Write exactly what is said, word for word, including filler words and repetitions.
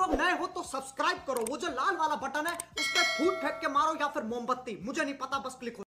लोग नए हो तो सब्सक्राइब करो, वो जो लाल वाला बटन है उस पर फूट फेंक के मारो या फिर मोमबत्ती, मुझे नहीं पता, बस क्लिक हो।